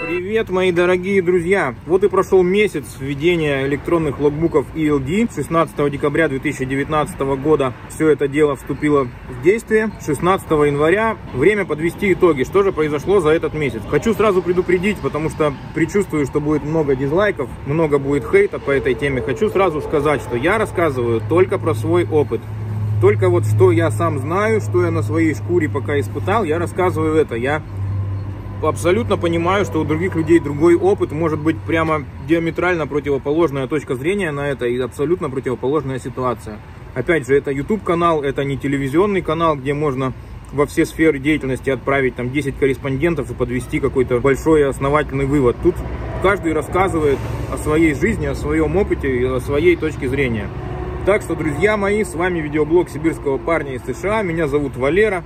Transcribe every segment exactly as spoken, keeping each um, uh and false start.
Привет, мои дорогие друзья! Вот и прошел месяц введения электронных логбуков и эл ди. шестнадцатого декабря две тысячи девятнадцатого года все это дело вступило в действие. шестнадцатого января время подвести итоги. Что же произошло за этот месяц? Хочу сразу предупредить, потому что предчувствую, что будет много дизлайков, много будет хейта по этой теме. Хочу сразу сказать, что я рассказываю только про свой опыт. Только вот что я сам знаю, что я на своей шкуре пока испытал, я рассказываю это. Я абсолютно понимаю, что у других людей другой опыт, может быть прямо диаметрально противоположная точка зрения на это и абсолютно противоположная ситуация. Опять же, это YouTube канал, это не телевизионный канал, где можно во все сферы деятельности отправить там десять корреспондентов и подвести какой-то большой и основательный вывод. Тут каждый рассказывает о своей жизни, о своем опыте и о своей точке зрения. Так что, друзья мои, с вами видеоблог сибирского парня из США. Меня зовут Валера.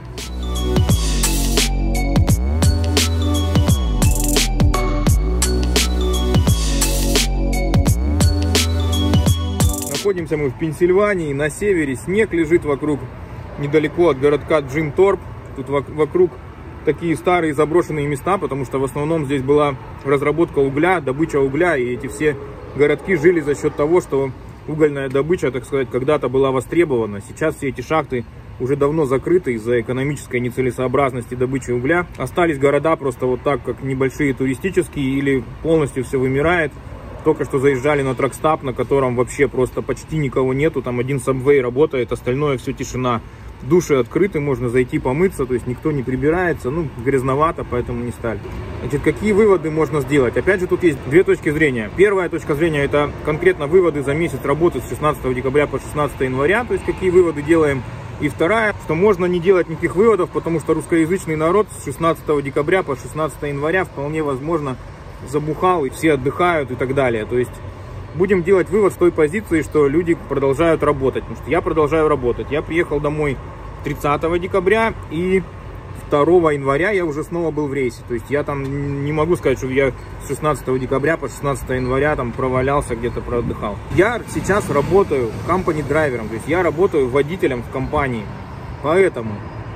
Находимся мы в Пенсильвании, на севере, снег лежит вокруг, недалеко от городка Джим-Торп. Тут вокруг такие старые заброшенные места, потому что в основном здесь была разработка угля, добыча угля, и эти все городки жили за счет того, что угольная добыча, так сказать, когда-то была востребована. Сейчас все эти шахты уже давно закрыты из-за экономической нецелесообразности добычи угля. Остались города просто вот так, как небольшие туристические, или полностью все вымирает. Только что заезжали на тракстап, на котором вообще просто почти никого нету. Там один сабвей работает, остальное все тишина. Души открыты, можно зайти помыться, то есть никто не прибирается. Ну, грязновато, поэтому не стали. Значит, какие выводы можно сделать? Опять же, тут есть две точки зрения. Первая точка зрения — это конкретно выводы за месяц работы с шестнадцатого декабря по шестнадцатое января. То есть, какие выводы делаем. И вторая, что можно не делать никаких выводов, потому что русскоязычный народ с шестнадцатого декабря по шестнадцатое января вполне возможно забухал, и все отдыхают и так далее. То есть будем делать вывод с той позиции, что люди продолжают работать. Потому что я продолжаю работать. Я приехал домой тридцатого декабря, и второго января я уже снова был в рейсе. То есть я там не могу сказать, что я с шестнадцатого декабря по шестнадцатое января там провалялся, где-то проотдыхал. Я сейчас работаю компани-драйвером, то есть я работаю водителем в компании. Поэтому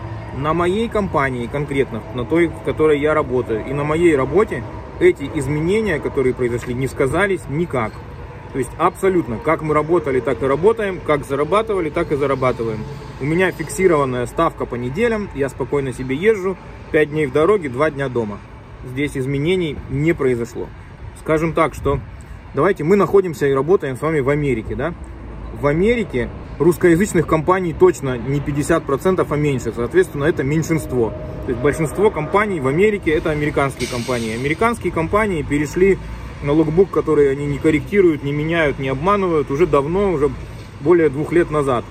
на моей компании конкретно, на той, в которой я работаю, и на моей работе эти изменения, которые произошли, не сказались никак. То есть абсолютно, как мы работали, так и работаем, как зарабатывали, так и зарабатываем. У меня фиксированная ставка по неделям, я спокойно себе езжу, пять дней в дороге, два дня дома. Здесь изменений не произошло. Скажем так, что давайте мы находимся и работаем с вами в Америке, да? В Америке русскоязычных компаний точно не пятьдесят процентов, а меньше. Соответственно, это меньшинство. То есть большинство компаний в Америке это американские компании. Американские компании перешли на логбук, который они не корректируют, не меняют, не обманывают уже давно, уже более двух лет назад.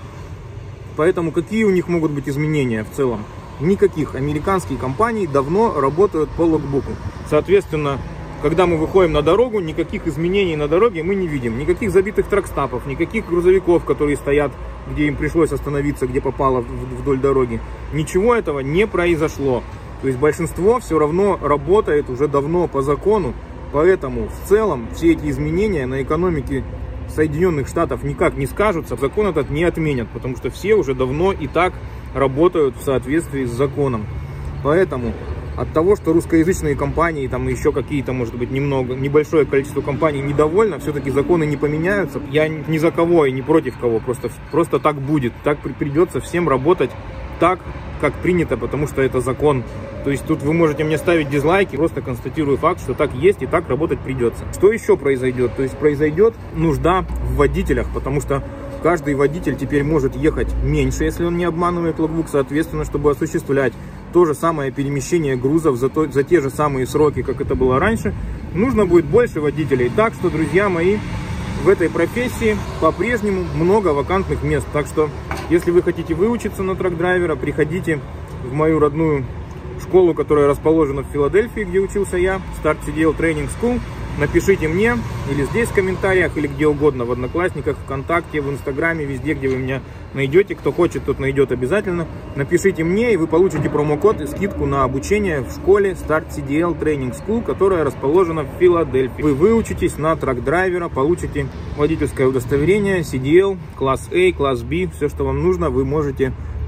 Поэтому какие у них могут быть изменения в целом? Никаких. Американские компании давно работают по логбуку. Соответственно, когда мы выходим на дорогу, никаких изменений на дороге мы не видим. Никаких забитых тракстапов, никаких грузовиков, которые стоят, где им пришлось остановиться, где попало вдоль дороги. Ничего этого не произошло. То есть большинство все равно работает уже давно по закону. Поэтому в целом все эти изменения на экономике Соединенных Штатов никак не скажутся. Закон этот не отменят, потому что все уже давно и так работают в соответствии с законом. Поэтому от того, что русскоязычные компании, там еще какие-то, может быть, немного, небольшое количество компаний недовольно, все-таки законы не поменяются. Я ни за кого и не против кого, просто, просто так будет. Так придется всем работать так, как принято, потому что это закон. То есть тут вы можете мне ставить дизлайки, просто констатирую факт, что так есть и так работать придется. Что еще произойдет? То есть произойдет нужда в водителях, потому что каждый водитель теперь может ехать меньше, если он не обманывает логбук, соответственно, чтобы осуществлять то же самое перемещение грузов за, то, за те же самые сроки, как это было раньше, нужно будет больше водителей. Так что, друзья мои, в этой профессии по-прежнему много вакантных мест. Так что, если вы хотите выучиться на трак-драйвера, приходите в мою родную школу, которая расположена в Филадельфии, где учился я, Start си ди эл Training School. Напишите мне или здесь в комментариях, или где угодно, в Одноклассниках, ВКонтакте, в Инстаграме, везде, где вы меня найдете. Кто хочет, тот найдет обязательно. Напишите мне, и вы получите промокод и скидку на обучение в школе Start си ди эл Training School, которая расположена в Филадельфии. Вы выучитесь на трак-драйвера, получите водительское удостоверение си ди эл, класс А, класс Б, все, что вам нужно, вы можете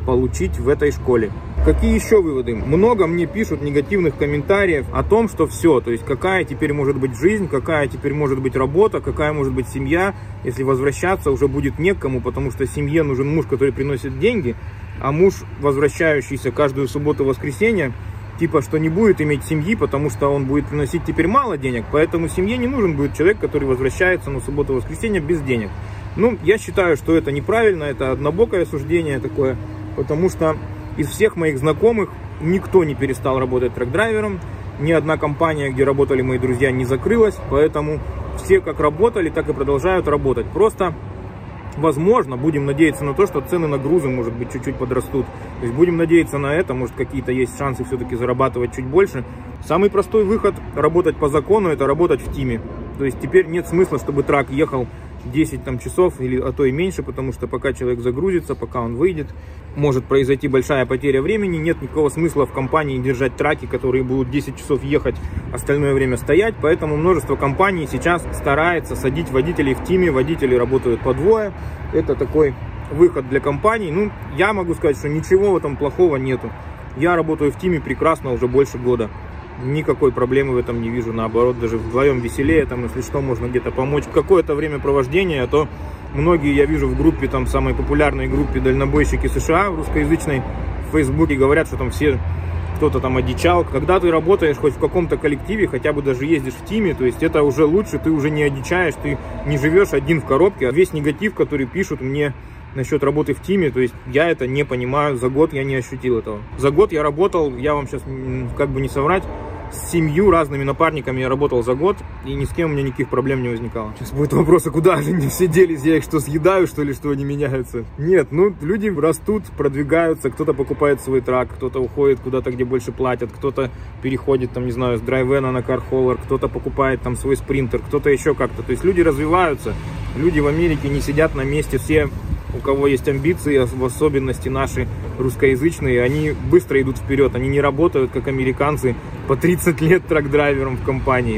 получить в этой школе. Какие еще выводы? Много мне пишут негативных комментариев о том, что все, то есть какая теперь может быть жизнь, какая теперь может быть работа, какая может быть семья, если возвращаться уже будет некому, потому что семье нужен муж, который приносит деньги, а муж, возвращающийся каждую субботу и воскресенье, типа, что не будет иметь семьи, потому что он будет приносить теперь мало денег, поэтому семье не нужен будет человек, который возвращается на субботу и воскресенье без денег. Ну, я считаю, что это неправильно, это однобокое суждение такое, потому что из всех моих знакомых никто не перестал работать трак-драйвером, ни одна компания, где работали мои друзья, не закрылась, поэтому все как работали, так и продолжают работать. Просто, возможно, будем надеяться на то, что цены на грузы, может быть, чуть-чуть подрастут. То есть будем надеяться на это, может, какие-то есть шансы все-таки зарабатывать чуть больше. Самый простой выход работать по закону — это работать в тиме. То есть теперь нет смысла, чтобы трак ехал десять там, часов или а то и меньше, потому что пока человек загрузится, пока он выйдет, может произойти большая потеря времени. Нет никакого смысла в компании держать траки, которые будут десять часов ехать, остальное время стоять. Поэтому множество компаний сейчас старается садить водителей в тиме. Водители работают по двое. Это такой выход для компаний. Ну, я могу сказать, что ничего в этом плохого нету. Я работаю в тиме прекрасно уже больше года. Никакой проблемы в этом не вижу, наоборот, даже вдвоем веселее, там, если что, можно где-то помочь. Какое-то времяпровождение, а то многие, я вижу в группе, там, самой популярной группе дальнобойщики США, русскоязычной, в Фейсбуке, говорят, что там все, кто-то там одичал. Когда ты работаешь хоть в каком-то коллективе, хотя бы даже ездишь в тиме, то есть это уже лучше, ты уже не одичаешь, ты не живешь один в коробке. А весь негатив, который пишут мне насчет работы в тиме, то есть я это не понимаю, за год я не ощутил этого. За год я работал, я вам сейчас как бы не соврать, с семью разными напарниками я работал за год, и ни с кем у меня никаких проблем не возникало. Сейчас будет вопрос, а куда же они все делись, я их что, съедаю, что ли, что они меняются? Нет, ну, люди растут, продвигаются, кто-то покупает свой трак, кто-то уходит куда-то, где больше платят, кто-то переходит, там, не знаю, с драйвена на кархоллер, кто-то покупает там свой спринтер, кто-то еще как-то. То есть люди развиваются, люди в Америке не сидят на месте, все, у кого есть амбиции, в особенности наши русскоязычные, они быстро идут вперед, они не работают, как американцы, по тридцать лет трак-драйвером в компании.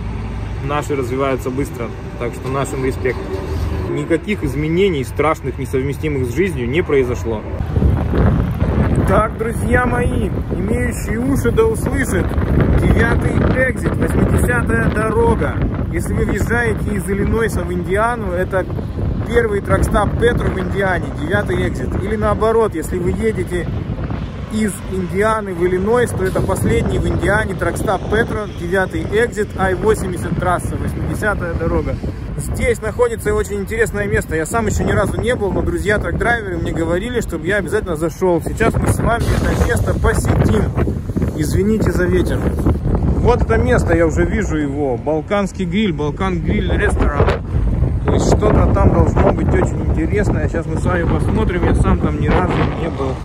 Наши развиваются быстро, так что нашим респект. Никаких изменений страшных, несовместимых с жизнью, не произошло. Так, друзья мои, имеющие уши да услышат, девятый экзит, восьмидесятая дорога. Если вы въезжаете из Иллинойса в Индиану, это первый тракстап Петро в Индиане, девятый экзит. Или наоборот, если вы едете из Индианы в Иллинойс, то это последний в Индиане тракстап Петро, девятый экзит, Ай восемьдесят трасса, восьмидесятая дорога. Здесь находится очень интересное место. Я сам еще ни разу не был, но друзья трак-драйверы мне говорили, чтобы я обязательно зашел. Сейчас мы с вами это место посетим. Извините за ветер. Вот это место, я уже вижу его. Балканский гриль, Балкан гриль ресторан. То есть что-то там должно быть очень интересное. Сейчас мы с вами посмотрим. Я сам там ни разу не был.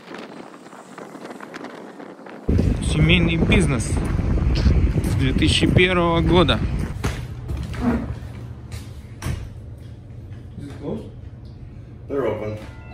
Семейный бизнес с две тысячи первого года. They're open.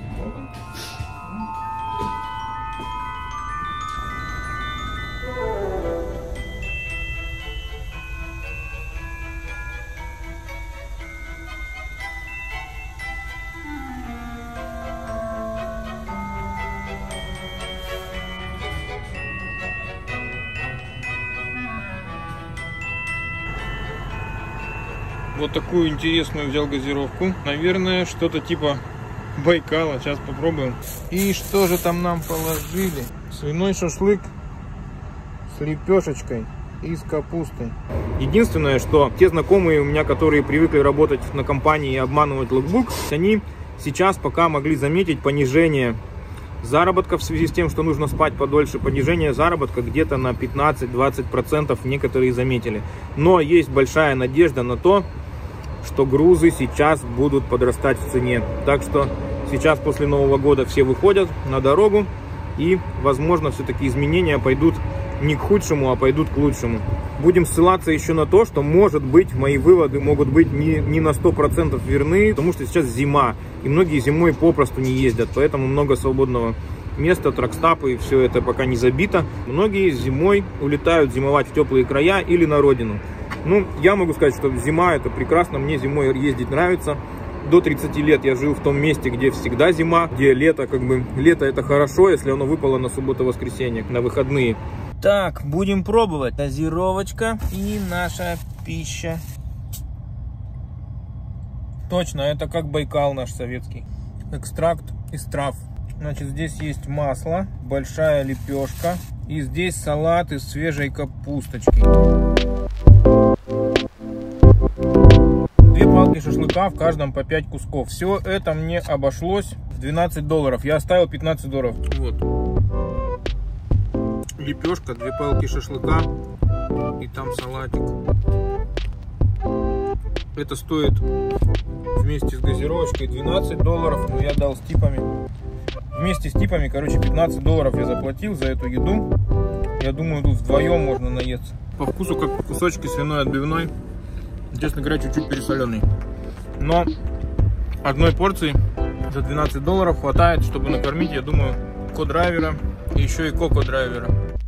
Вот такую интересную взял газировку. Наверное, что-то типа Байкала. Сейчас попробуем. И что же там нам положили? Свиной шашлык с лепешечкой и с капустой. Единственное, что те знакомые у меня, которые привыкли работать на компании и обманывать логбук, они сейчас пока могли заметить понижение заработка в связи с тем, что нужно спать подольше. Понижение заработка где-то на пятнадцать-двадцать процентов некоторые заметили. Но есть большая надежда на то, что грузы сейчас будут подрастать в цене. Так что сейчас после Нового года все выходят на дорогу, и, возможно, все-таки изменения пойдут не к худшему, а пойдут к лучшему. Будем ссылаться еще на то, что, может быть, мои выводы могут быть не, не на сто процентов верны, потому что сейчас зима, и многие зимой попросту не ездят, поэтому много свободного места, тракстапы, и все это пока не забито. Многие зимой улетают зимовать в теплые края или на родину. Ну, я могу сказать, что зима — это прекрасно, мне зимой ездить нравится. до тридцати лет я жил в том месте, где всегда зима, где лето, как бы, лето это хорошо, если оно выпало на субботу-воскресенье, на выходные. Так, будем пробовать. Газировочка и наша пища. Точно, это как Байкал наш советский. Экстракт из трав. Значит, здесь есть масло, большая лепешка. И здесь салат из свежей капусточки. Две палки шашлыка, в каждом по пять кусков. Все это мне обошлось в двенадцать долларов. Я оставил пятнадцать долларов. Вот. Лепешка, две палки шашлыка и там салатик. Это стоит вместе с газировочкой двенадцать долларов, но я дал с типами. Вместе с типами, короче, пятнадцать долларов я заплатил за эту еду. Я думаю, тут вдвоем можно наесться. По вкусу как кусочки свиной отбивной. Честно говоря, чуть-чуть пересоленный. Но одной порции за двенадцать долларов хватает, чтобы накормить, я думаю, ко-драйвера и еще и коко-драйвера.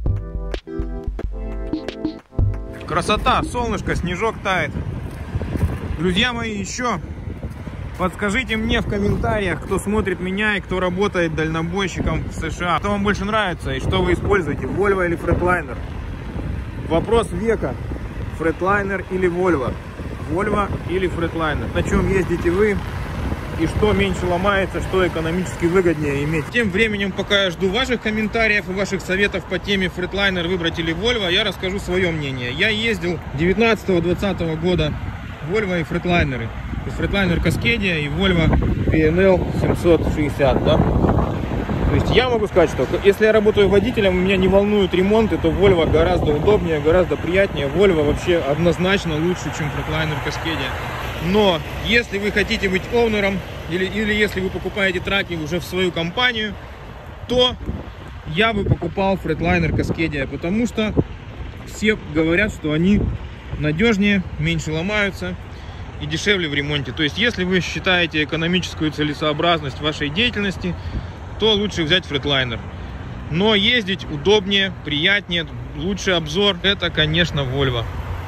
Красота, солнышко, снежок тает. Друзья мои, еще подскажите мне в комментариях, кто смотрит меня и кто работает дальнобойщиком в США. Что вам больше нравится и что вы используете, Volvo или Freightliner? Вопрос века. Freightliner или Volvo? Volvo или Freightliner? На чем ездите вы? И что меньше ломается, что экономически выгоднее иметь. Тем временем, пока я жду ваших комментариев и ваших советов по теме Freightliner выбрать или Volvo, я расскажу свое мнение. Я ездил девятнадцатого-двадцатого года Volvo и Freightliner. Freightliner Cascadia и Volvo пи эн эл семьсот шестьдесят, да? То есть я могу сказать, что если я работаю водителем, меня не волнуют ремонты, то Volvo гораздо удобнее, гораздо приятнее. Volvo вообще однозначно лучше, чем Freightliner Cascadia. Но если вы хотите быть оунером, или, или если вы покупаете траки уже в свою компанию, то я бы покупал Freightliner Cascadia, потому что все говорят, что они надежнее, меньше ломаются и дешевле в ремонте. То есть если вы считаете экономическую целесообразность вашей деятельности, то лучше взять Freightliner. Но ездить удобнее, приятнее, лучший обзор — это, конечно, Volvo.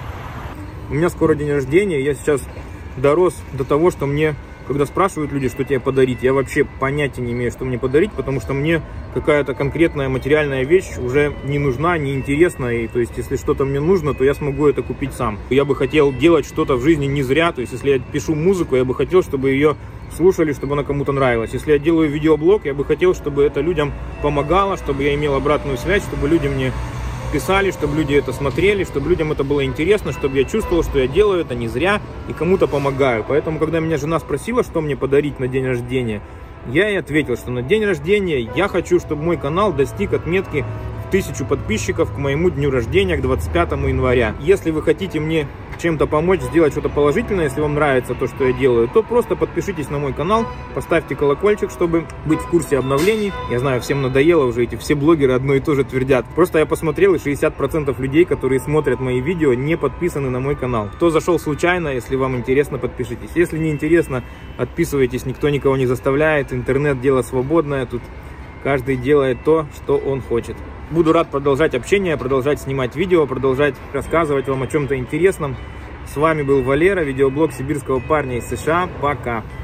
У меня скоро день рождения, я сейчас дорос до того, что мне, когда спрашивают люди, что тебе подарить, я вообще понятия не имею, что мне подарить, потому что мне какая-то конкретная материальная вещь уже не нужна, не интересна, и то есть если что-то мне нужно, то я смогу это купить сам. Я бы хотел делать что-то в жизни не зря, то есть если я пишу музыку, я бы хотел, чтобы ее слушали, чтобы она кому-то нравилась. Если я делаю видеоблог, я бы хотел, чтобы это людям помогало, чтобы я имел обратную связь, чтобы люди мне писали, чтобы люди это смотрели, чтобы людям это было интересно, чтобы я чувствовал, что я делаю это не зря и кому-то помогаю. Поэтому, когда меня жена спросила, что мне подарить на день рождения, я ей ответил, что на день рождения я хочу, чтобы мой канал достиг отметки в тысячу подписчиков к моему дню рождения, к двадцать пятому января. Если вы хотите мне чем-то помочь, сделать что-то положительное, если вам нравится то, что я делаю, то просто подпишитесь на мой канал, поставьте колокольчик, чтобы быть в курсе обновлений. Я знаю, всем надоело уже, эти все блогеры одно и то же твердят. Просто я посмотрел, и шестьдесят процентов людей, которые смотрят мои видео, не подписаны на мой канал. Кто зашел случайно, если вам интересно, подпишитесь. Если не интересно, отписывайтесь, никто никого не заставляет. Интернет — дело свободное, тут каждый делает то, что он хочет. Буду рад продолжать общение, продолжать снимать видео, продолжать рассказывать вам о чем-то интересном. С вами был Валера, видеоблог сибирского парня из США. Пока!